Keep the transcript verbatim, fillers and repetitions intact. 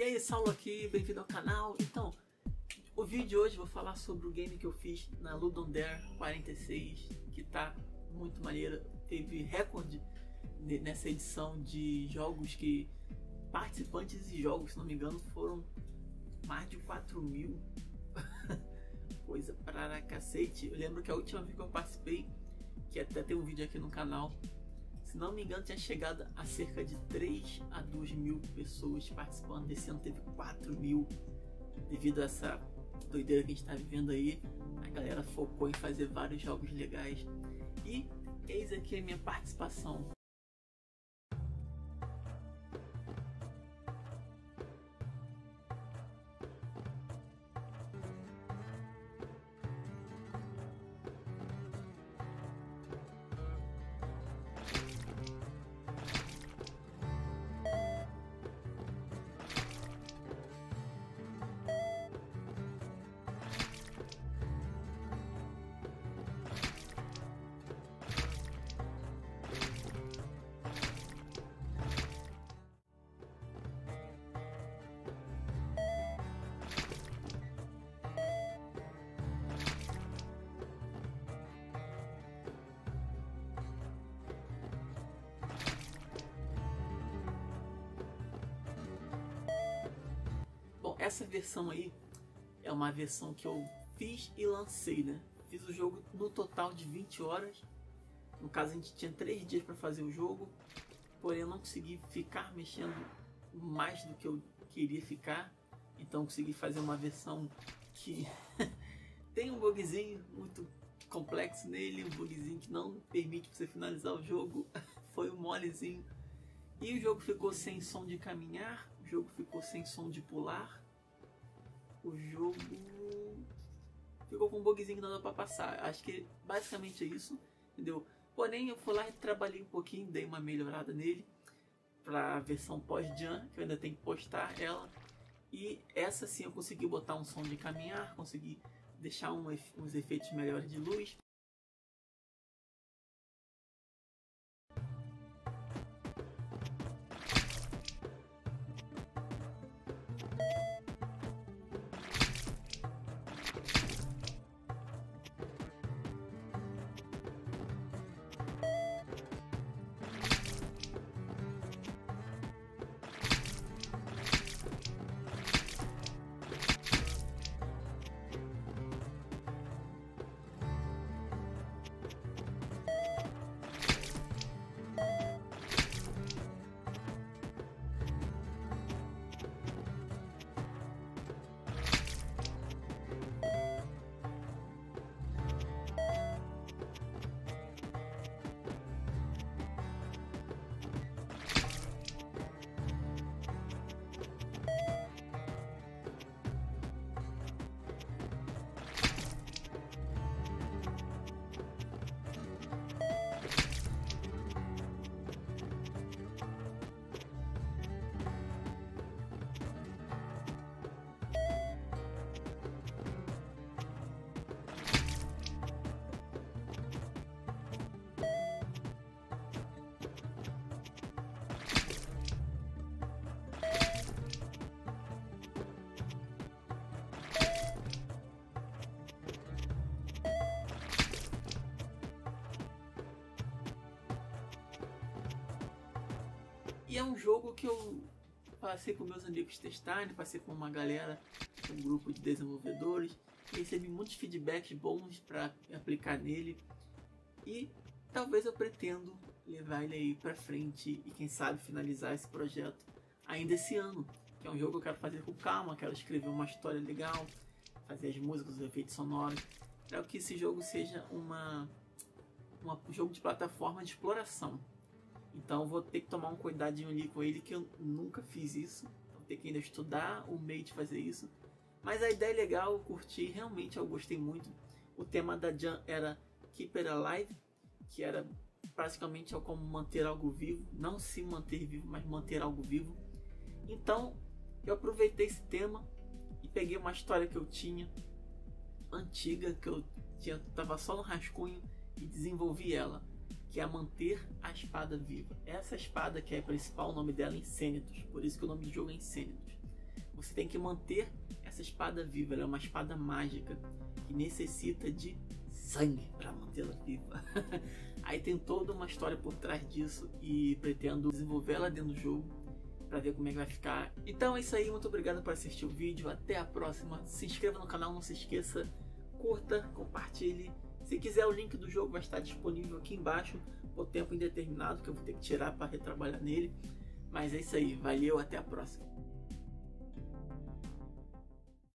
aí, Saulo aqui, bem-vindo ao canal. Então, o vídeo de hoje eu vou falar sobre o game que eu fiz na Ludon Dare quarenta e seis, que tá muito maneira. Teve recorde de, nessa edição de jogos que participantes e jogos, se não me engano, foram mais de quatro mil. Coisa para cacete. Eu lembro que a última vez que eu participei, que até tem um vídeo aqui no canal, se não me engano tinha chegado a cerca de três a duas mil pessoas participando. Desse ano teve quatro mil. Devido a essa doideira que a gente está vivendo aí, a galera focou em fazer vários jogos legais. E eis aqui a minha participação. Bom, essa versão aí é uma versão que eu fiz e lancei, né? Fiz o jogo no total de vinte horas. No caso, a gente tinha três dias para fazer o jogo, porém eu não consegui ficar mexendo mais do que eu queria ficar. Então consegui fazer uma versão que tem um bugzinho muito complexo nele, um bugzinho que não permite você finalizar o jogo. Foi um molezinho. E o jogo ficou sem som de caminhar, o jogo ficou sem som de pular, o jogo ficou com um bugzinho que não dá pra passar. Acho que basicamente é isso, entendeu? Porém eu fui lá e trabalhei um pouquinho, dei uma melhorada nele pra versão pós-jam, que eu ainda tenho que postar ela. E essa sim eu consegui botar um som de caminhar, consegui deixar um, uns efeitos melhores de luz. E é um jogo que eu passei com meus amigos testarem, passei com uma galera, um grupo de desenvolvedores, recebi muitos feedbacks bons para aplicar nele e talvez eu pretendo levar ele aí para frente e quem sabe finalizar esse projeto ainda esse ano, que é um jogo que eu quero fazer com calma, quero escrever uma história legal, fazer as músicas, os efeitos sonoros, para que esse jogo seja uma, uma, um jogo de plataforma de exploração. Então vou ter que tomar um cuidadinho ali com ele, que eu nunca fiz isso. Vou ter que ainda estudar o meio de fazer isso. Mas a ideia é legal, eu curti, realmente eu gostei muito. O tema da jam era Keep It Alive, que era praticamente como manter algo vivo. Não se manter vivo, mas manter algo vivo. Então eu aproveitei esse tema e peguei uma história que eu tinha, antiga, que eu tinha, tava só no rascunho, e desenvolvi ela, que é manter a espada viva. Essa espada que é a principal, o nome dela é Insanitus, por isso que o nome do jogo é Insanitus. você tem que manter essa espada viva. Ela é uma espada mágica que necessita de sangue para mantê-la viva. Aí tem toda uma história por trás disso e pretendo desenvolvê-la dentro do jogo para ver como é que vai ficar. Então é isso aí, muito obrigado por assistir o vídeo, até a próxima. Se inscreva no canal, não se esqueça, curta, compartilhe. Se quiser, o link do jogo vai estar disponível aqui embaixo por tempo indeterminado, que eu vou ter que tirar para retrabalhar nele. Mas é isso aí, valeu, até a próxima.